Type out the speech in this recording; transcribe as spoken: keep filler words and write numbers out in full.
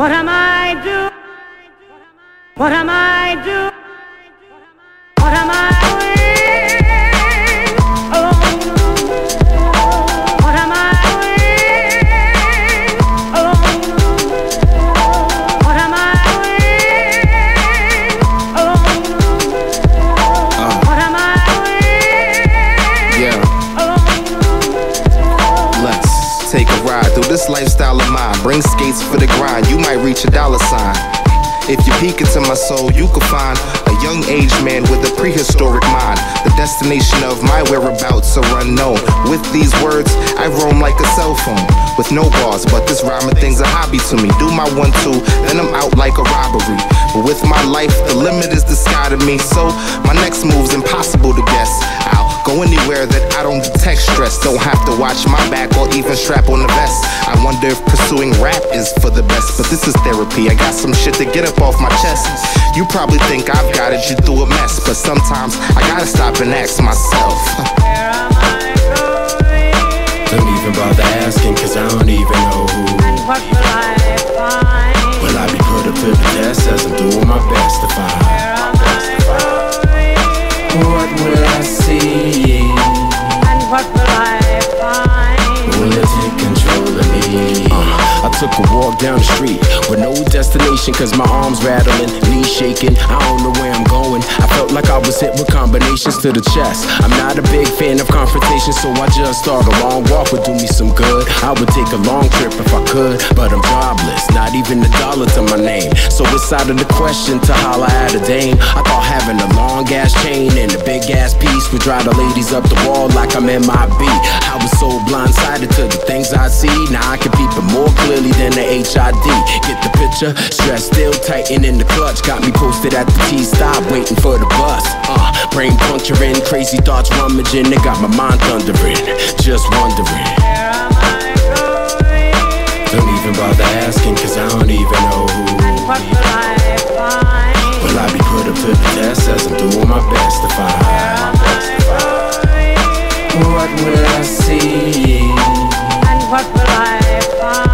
What am I do? What am I do? What am I doing? Alone. What am I doing? Alone. What am I doing? Alone. Uh. What am I doing? Yeah. Alone. Let's take a ride through this lifestyle of mine. Bring skates for the grind. You might reach a dollar sign. If you peek into my soul, you could find a young age man with a prehistoric mind. The destination of my whereabouts are unknown. With these words, I roam like a cell phone with no bars, but this rhyming thing's a hobby to me. Do my one two, then I'm out like a robbery. But with my life, the limit is the sky to me. So my next move's impossible to guess. I'll go anywhere that I don't detect stress. Don't have to watch my back or even strap on the vest. I wonder if pursuing rap is for the best, but this is therapy. I got some shit to get up off my chest. You probably think I've guided you through a mess, but sometimes I gotta stop and ask myself. Where am I going? Don't even bother asking, cause I don't even know who. And what will I find? Will I be put up to the test as I'm doing my best to find? Where am I going? What will I see? And what will I find? Will it take control of me? Uh, I took a walk down the street with no destination, cause my arms rattling, knees shaking. I don't know where I'm going. I felt like I was hit with combinations to the chest. I'm not a big fan of confrontation, so I just thought a long walk would do me some good. I would take a long trip if I could, but I'm jobless, not even a dollar to my name. So it's out of the question to holler at a dame. I thought having a long ass chain and a big ass piece would drive the ladies up the wall like I'm M I B. I was so blindsided to the things I see. Now I can peep it more clearly than the H I D. Get the picture? Stress still tightening the clutch. Got me posted at the T-stop waiting for the bus. Uh, brain puncturing, crazy thoughts rummaging. They got my mind thundering, just wondering. Where am I going? Don't even bother asking, cause I don't even know who. And what will I find? Will I be put up to the test as I'm doing my best to Where find? am I going? What will I see? And what will I find?